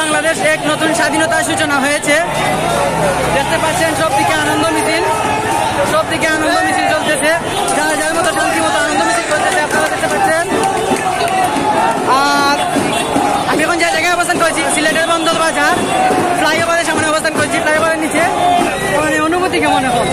বাংলাদেশ এক নতুন স্বাধীনতার সূচনা হয়েছে। দেখতে পাচ্ছেন সবদিকে আনন্দ মিছিল, সবদিকে আনন্দ মিছিল চলতেছে, যার যার মতো শান্তি মতো আনন্দ মিছিল করতেছে, আপনারা দেখতে পাচ্ছেন। আর আমি এখন যে জায়গায় অবস্থান করছি সিলেটের বন্দর বাজার ফ্লাইওভারের সামনে অবস্থান করছি, ফ্লাইওভারের নিচে। মানে অনুভূতি কেমন এখন?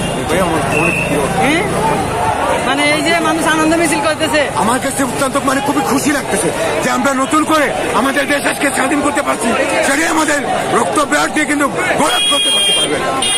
মানে এই যে মানুষ আনন্দ মিছিল করতেছে, আমার কাছে অত্যন্ত মানে খুবই খুশি লাগতেছে যে আমরা নতুন করে আমাদের দেশ আজকে স্বাধীন করতে পারছি। সেটাই আমাদের রক্ত ব্যাট দিয়ে কিন্তু গৌরব করতে পারবে।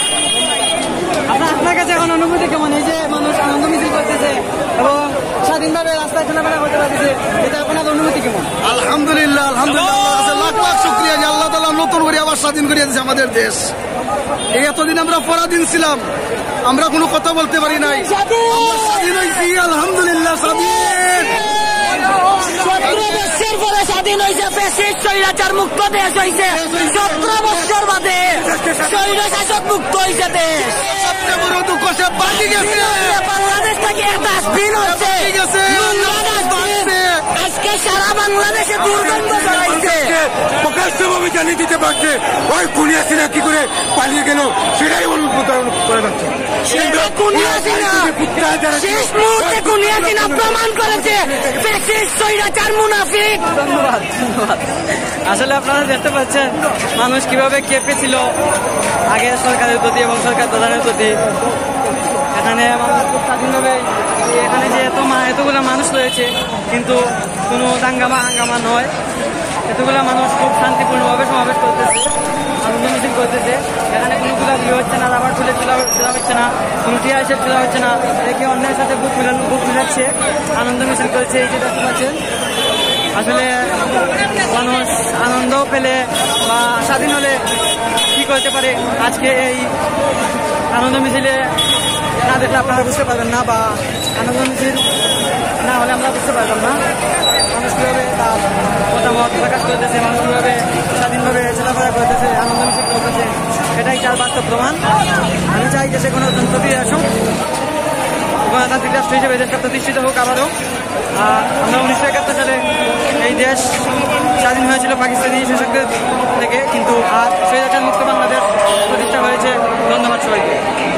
আপনার কাছে এখন অনুভূতি কেমন? এই যে মানুষ আনন্দ মিছিল করতেছে এবং স্বাধীনভাবে রাস্তায় চলাফেরা করতে পারতেছে, এটা আপনার অনুভূতি কেমন? আলহামদুলিল্লাহ, আলহামদুলিল্লাহ, লাখ লাখ শুকরিয়া যে আল্লাহ তাআলা নতুন করে আবার স্বাধীন করে দিয়েছে আমাদের দেশ। এই এতদিন আমরা পরাধীন ছিলাম, আমরা কোনো কথা বলতে পারি নাই, আমরা স্বাধীন হয়েছি, আলহামদুলিল্লাহ স্বাধীন। 17 বছর পরে স্বাধীন হয়েছে, ফ্যাসিস্ট স্বৈরাচার মুক্ত দেশ হয়েছে। 17 বছর বাদে স্বৈরশাসক মুক্ত হয়েছে দেশ। সবচেয়ে বড় দুঃখ সে বাকি গেছে, বাংলাদেশ থেকে ডাস্টবিন হচ্ছে, আজকে সারা বাংলাদেশে দুর্গন্ধ ছড়াইছে। প্রকাশ্যভাবে জানিয়ে দিতে পারছে ওই খুনি হাসিনা কি করে পালিয়ে গেল, সেটাই অনুপ্রচারণ করে যাচ্ছে। শেষ মুহূর্তে খুনি হাসিনা প্রমাণ করেছে স্বৈরাচার মুনাফিক। ধন্যবাদ, ধন্যবাদ। আসলে আপনারা দেখতে পাচ্ছেন মানুষ কিভাবে কেঁপেছিল আগের সরকারের প্রতি এবং সরকার প্রধানের প্রতি। এখানে মানুষ খুব স্বাধীনভাবে, এখানে যে এতগুলো মানুষ রয়েছে কিন্তু কোনো দাঙ্গামা হাঙ্গামা নয়, এতগুলো মানুষ খুব শান্তিপূর্ণভাবে সমাবেশ করতেছে, আনন্দ মিছিল করতেছে। এখানে কোনো গুলাগুলি হচ্ছে না, রাবার তুলে তোলা হচ্ছে না, কোনো টিয়া এসে তোলা হচ্ছে না, একে অন্যের সাথে বুক মিলাচ্ছে, আনন্দ মিছিল করছে। এই যে দেখতে পাচ্ছেন আসলে মানুষ আনন্দ পেলে বা স্বাধীন হলে কী করতে পারে আজকে এই আনন্দ মিছিলে না দেখলে আপনারা বুঝতে পারবেন না, বা আনন্দ মিছিল না হলে আমরা বুঝতে পারতাম না মানুষ কীভাবে তার মতামত প্রকাশ করতেছে, মানুষ কীভাবে স্বাধীনভাবে চলাফেরা করতেছে, আনন্দ মিছিল করতেছে। এটাই তার বাস্তব প্রমাণ। আমি চাই যে সে কোনো তন্ত্র ফিরে আসুক, গণতান্ত্রিক রাষ্ট্র হিসেবে দেশটা প্রতিষ্ঠিত হোক আবারও। আমরা 1971 সালে এই দেশ স্বাধীন হয়েছিল পাকিস্তানি শাসকদের থেকে, কিন্তু আজ স্বৈরাচার মুক্ত বাংলাদেশ প্রতিষ্ঠা হয়েছে। ধন্যবাদ সবাইকে।